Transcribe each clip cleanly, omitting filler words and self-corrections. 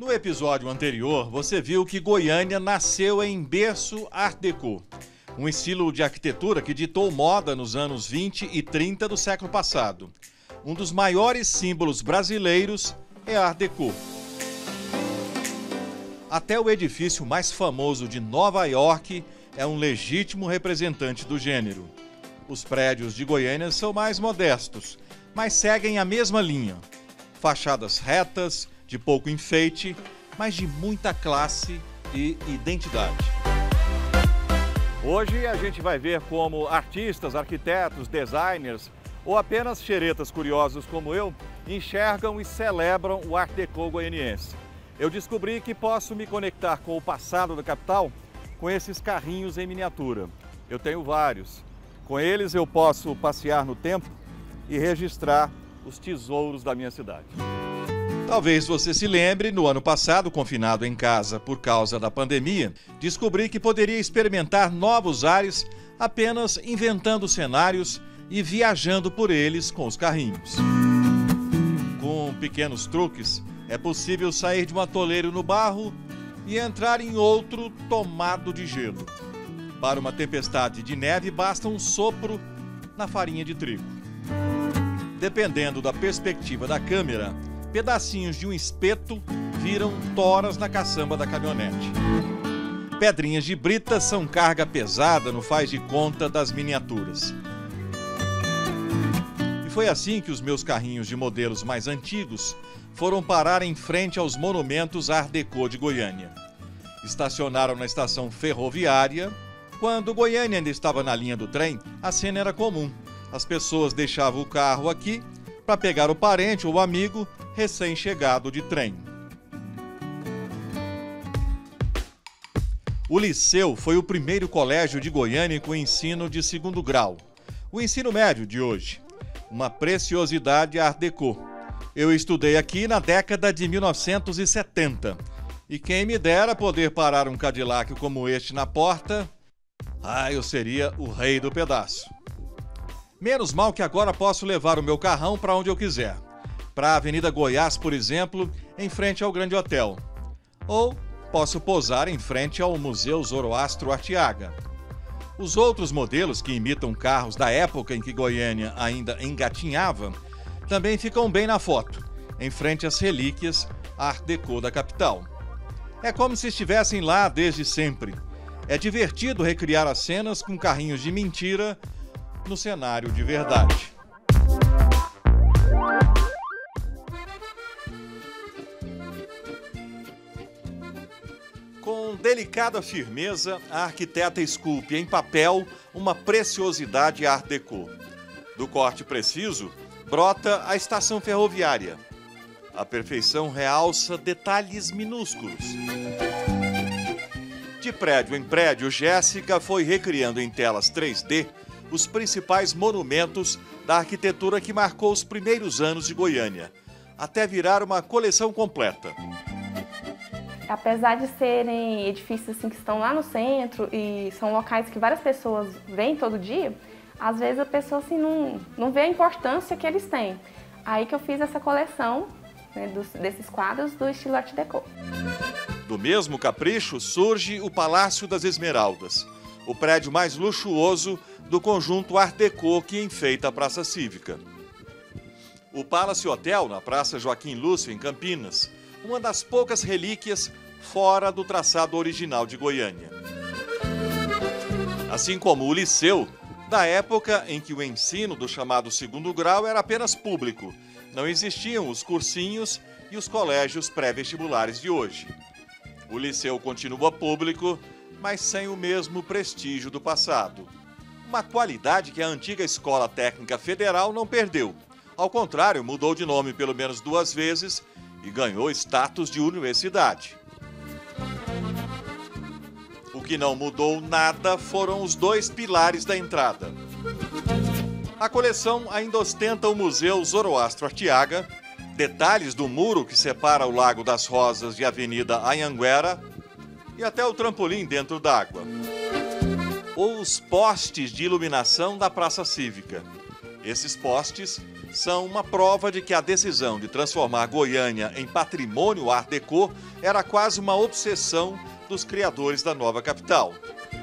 No episódio anterior, você viu que Goiânia nasceu em berço Art Deco, um estilo de arquitetura que ditou moda nos anos 20 e 30 do século passado. Um dos maiores símbolos brasileiros é Art Deco. Até o edifício mais famoso de Nova York é um legítimo representante do gênero. Os prédios de Goiânia são mais modestos, mas seguem a mesma linha. Fachadas retas, de pouco enfeite, mas de muita classe e identidade. Hoje a gente vai ver como artistas, arquitetos, designers ou apenas xeretas curiosos como eu enxergam e celebram o Art Deco goianiense. Eu descobri que posso me conectar com o passado da capital com esses carrinhos em miniatura. Eu tenho vários. Com eles eu posso passear no tempo e registrar os tesouros da minha cidade. Talvez você se lembre, no ano passado, confinado em casa por causa da pandemia, descobri que poderia experimentar novos ares apenas inventando cenários e viajando por eles com os carrinhos. Com pequenos truques, é possível sair de um atoleiro no barro e entrar em outro tomado de gelo. Para uma tempestade de neve, basta um sopro na farinha de trigo. Dependendo da perspectiva da câmera, pedacinhos de um espeto viram toras na caçamba da caminhonete. Pedrinhas de brita são carga pesada no faz de conta das miniaturas. E foi assim que os meus carrinhos de modelos mais antigos foram parar em frente aos monumentos Art Deco de Goiânia. Estacionaram na estação ferroviária. Quando Goiânia ainda estava na linha do trem, a cena era comum. As pessoas deixavam o carro aqui para pegar o parente ou amigo recém-chegado de trem. O Liceu foi o primeiro colégio de Goiânia com ensino de segundo grau. O ensino médio de hoje, uma preciosidade Art Deco. Eu estudei aqui na década de 1970 e quem me dera poder parar um Cadillac como este na porta, eu seria o rei do pedaço. Menos mal que agora posso levar o meu carrão para onde eu quiser. Para a Avenida Goiás, por exemplo, em frente ao Grande Hotel. Ou posso posar em frente ao Museu Zoroastro Artiaga. Os outros modelos que imitam carros da época em que Goiânia ainda engatinhava também ficam bem na foto, em frente às relíquias Art Deco da capital. É como se estivessem lá desde sempre. É divertido recriar as cenas com carrinhos de mentira no cenário de verdade. Com delicada firmeza, a arquiteta esculpe em papel uma preciosidade Art Deco. Do corte preciso, brota a estação ferroviária. A perfeição realça detalhes minúsculos. De prédio em prédio, Jéssica foi recriando em telas 3D os principais monumentos da arquitetura que marcou os primeiros anos de Goiânia, até virar uma coleção completa. Apesar de serem edifícios assim, que estão lá no centro e são locais que várias pessoas vêm todo dia, às vezes a pessoa assim, não vê a importância que eles têm. Aí que eu fiz essa coleção, né, desses quadros do estilo Art Deco. Do mesmo capricho surge o Palácio das Esmeraldas, o prédio mais luxuoso do conjunto Art Deco que enfeita a Praça Cívica. O Palace Hotel, na Praça Joaquim Lúcio, em Campinas, uma das poucas relíquias fora do traçado original de Goiânia. Assim como o Liceu, da época em que o ensino do chamado segundo grau era apenas público, não existiam os cursinhos e os colégios pré-vestibulares de hoje. O Liceu continua público, mas sem o mesmo prestígio do passado. Uma qualidade que a antiga Escola Técnica Federal não perdeu. Ao contrário, mudou de nome pelo menos 2 vezes e ganhou status de universidade. O que não mudou nada foram os 2 pilares da entrada. A coleção ainda ostenta o Museu Zoroastro Artiaga, detalhes do muro que separa o Lago das Rosas de Avenida Anhanguera e até o trampolim dentro d'água. Ou os postes de iluminação da Praça Cívica. Esses postes são uma prova de que a decisão de transformar Goiânia em patrimônio Art Deco era quase uma obsessão dos criadores da nova capital.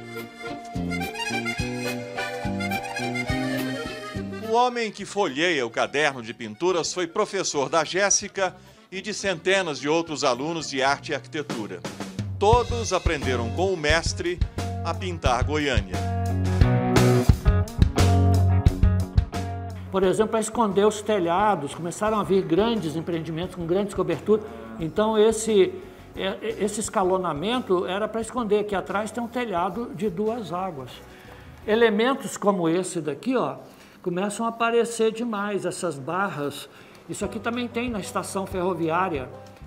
O homem que folheia o caderno de pinturas foi professor da Jéssica e de centenas de outros alunos de arte e arquitetura. Todos aprenderam com o mestre a pintar Goiânia. Por exemplo, para esconder os telhados, começaram a vir grandes empreendimentos com grandes coberturas. Então, esse escalonamento era para esconder que atrás tem um telhado de 2 águas. Elementos como esse daqui, ó, começam a aparecer demais, essas barras. Isso aqui também tem na estação ferroviária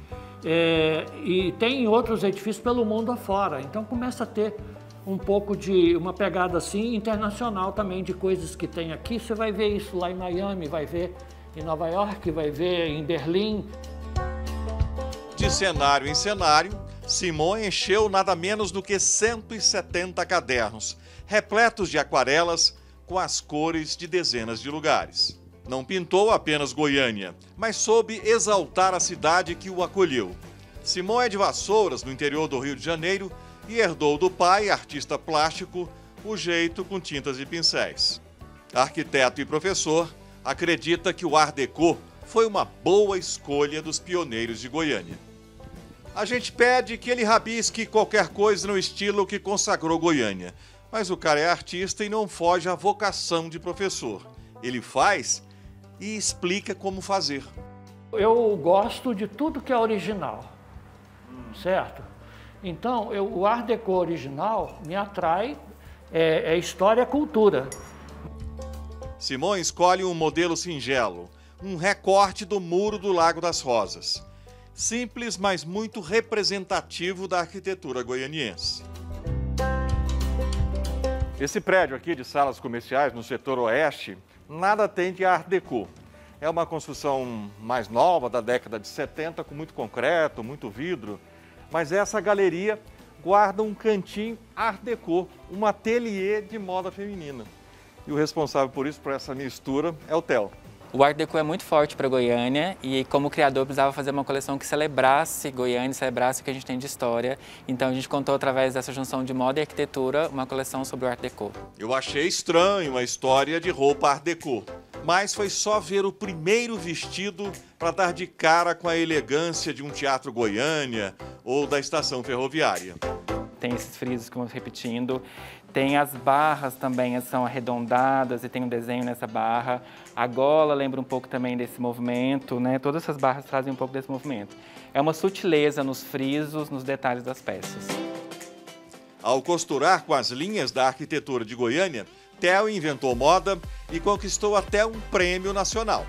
e tem em outros edifícios pelo mundo afora. Então, começa a ter um pouco de uma pegada assim internacional também de coisas que tem aqui. Você vai ver isso lá em Miami, vai ver em Nova York, vai ver em Berlim. De cenário em cenário, Simon encheu nada menos do que 170 cadernos, repletos de aquarelas com as cores de dezenas de lugares. Não pintou apenas Goiânia, mas soube exaltar a cidade que o acolheu. Simon é de Vassouras, no interior do Rio de Janeiro, e herdou do pai, artista plástico, o jeito com tintas e pincéis. Arquiteto e professor, acredita que o Art Deco foi uma boa escolha dos pioneiros de Goiânia. A gente pede que ele rabisque qualquer coisa no estilo que consagrou Goiânia, mas o cara é artista e não foge à vocação de professor. Ele faz e explica como fazer. Eu gosto de tudo que é original, certo? Então, o Art Deco original me atrai, é história e cultura. Simon escolhe um modelo singelo, um recorte do muro do Lago das Rosas. Simples, mas muito representativo da arquitetura goianiense. Esse prédio aqui de salas comerciais no setor oeste, nada tem de Art Deco. É uma construção mais nova, da década de 70, com muito concreto, muito vidro. Mas essa galeria guarda um cantinho Art Deco, um ateliê de moda feminina. E o responsável por isso, por essa mistura, é o Theo. O Art Deco é muito forte para Goiânia e, como criador, precisava fazer uma coleção que celebrasse Goiânia, celebrasse o que a gente tem de história. Então, a gente contou, através dessa junção de moda e arquitetura, uma coleção sobre o Art Deco. Eu achei estranho a história de roupa Art Deco, mas foi só ver o primeiro vestido para dar de cara com a elegância de um teatro Goiânia ou da estação ferroviária. Tem esses frisos que vão repetindo, tem as barras também, são arredondadas e tem um desenho nessa barra. A gola lembra um pouco também desse movimento, né? Todas essas barras trazem um pouco desse movimento. É uma sutileza nos frisos, nos detalhes das peças. Ao costurar com as linhas da arquitetura de Goiânia, Theo inventou moda e conquistou até um prêmio nacional.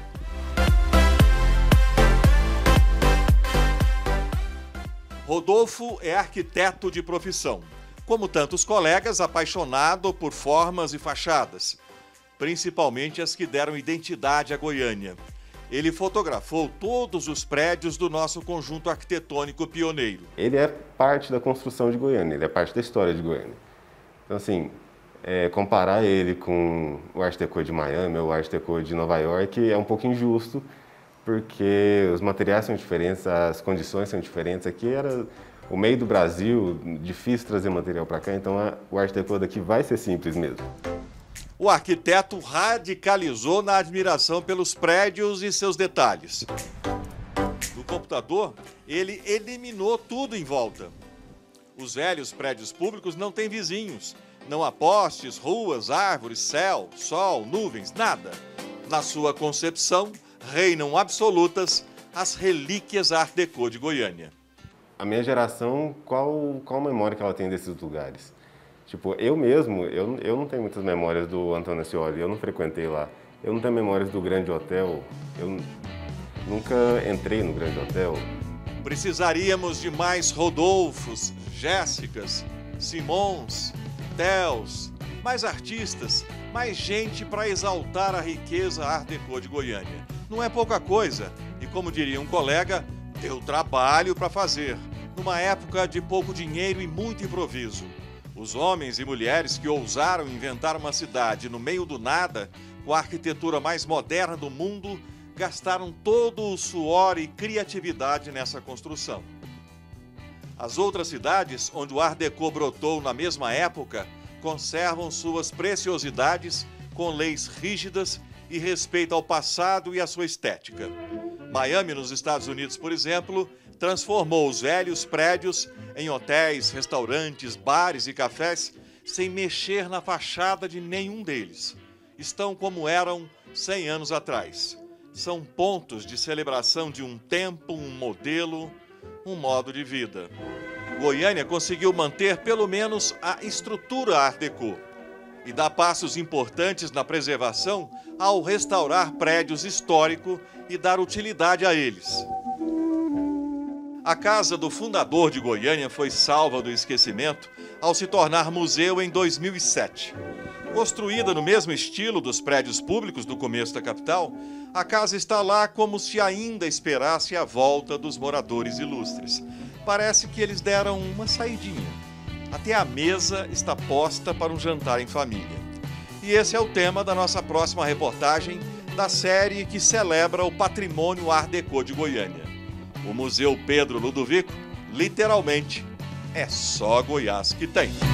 Rodolfo é arquiteto de profissão. Como tantos colegas, apaixonado por formas e fachadas, principalmente as que deram identidade à Goiânia. Ele fotografou todos os prédios do nosso conjunto arquitetônico pioneiro. Ele é parte da construção de Goiânia, ele é parte da história de Goiânia. Então, assim, comparar ele com o Art Deco de Miami ou o Art Deco de Nova York é um pouco injusto, porque os materiais são diferentes, as condições são diferentes. Aqui era o meio do Brasil, difícil trazer material para cá, então o Art Deco daqui vai ser simples mesmo. O arquiteto radicalizou na admiração pelos prédios e seus detalhes. No computador, ele eliminou tudo em volta. Os velhos prédios públicos não têm vizinhos. Não há postes, ruas, árvores, céu, sol, nuvens, nada. Na sua concepção, reinam absolutas as relíquias Art Deco de Goiânia. A minha geração, qual a memória que ela tem desses lugares? Tipo, eu mesmo, eu não tenho muitas memórias do Antônio Ascioli, eu não frequentei lá. Eu não tenho memórias do Grande Hotel, eu nunca entrei no Grande Hotel. Precisaríamos de mais Rodolfos, Jéssicas, Simons, Theos, mais artistas, mais gente para exaltar a riqueza Art Deco de Goiânia. Não é pouca coisa e, como diria um colega, deu trabalho para fazer, numa época de pouco dinheiro e muito improviso. Os homens e mulheres que ousaram inventar uma cidade no meio do nada com a arquitetura mais moderna do mundo, gastaram todo o suor e criatividade nessa construção. As outras cidades, onde o Art Deco brotou na mesma época, conservam suas preciosidades com leis rígidas e respeito ao passado e à sua estética. Miami, nos Estados Unidos, por exemplo, transformou os velhos prédios em hotéis, restaurantes, bares e cafés sem mexer na fachada de nenhum deles. Estão como eram 100 anos atrás. São pontos de celebração de um tempo, um modelo, um modo de vida. Goiânia conseguiu manter pelo menos a estrutura Art Deco e dá passos importantes na preservação ao restaurar prédios históricos e dar utilidade a eles. A casa do fundador de Goiânia foi salva do esquecimento ao se tornar museu em 2007. Construída no mesmo estilo dos prédios públicos do começo da capital, a casa está lá como se ainda esperasse a volta dos moradores ilustres. Parece que eles deram uma saidinha. Até a mesa está posta para um jantar em família. E esse é o tema da nossa próxima reportagem da série que celebra o patrimônio Art Deco de Goiânia. O Museu Pedro Ludovico, literalmente, é só Goiás que tem.